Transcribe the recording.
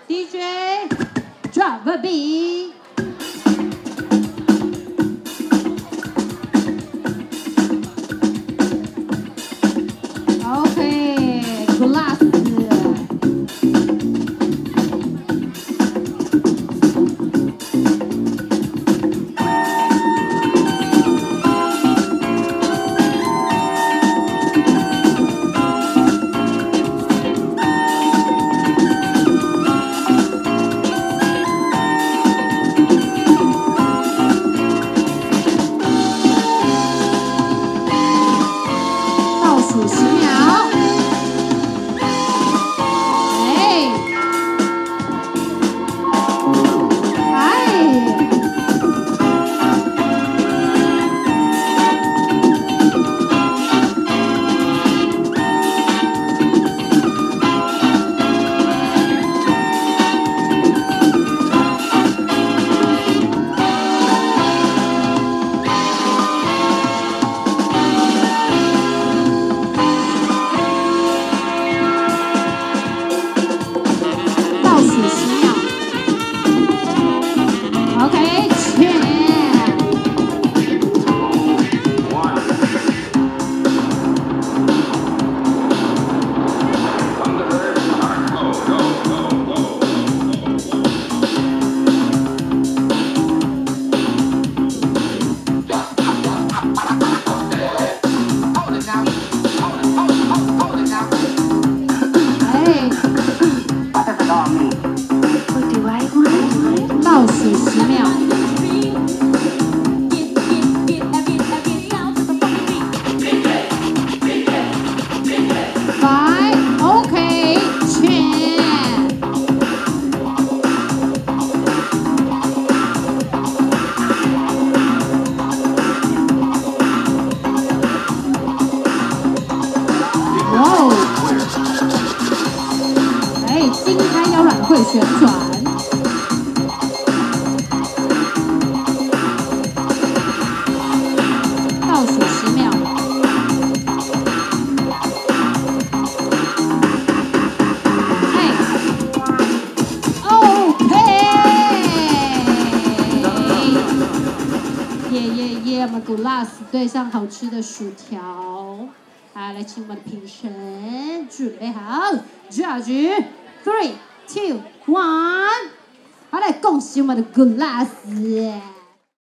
DJ drop a beat。 OK，glass。倒数10秒。5 OK， 全。哇哦！哎，金开腰软会旋转。 倒数10秒。哎 ，OK。耶！我们 glass 对上好吃的薯条。好，来请我们的评审准备好 ，Judge 3、2、1。好，来恭喜我们的 glass。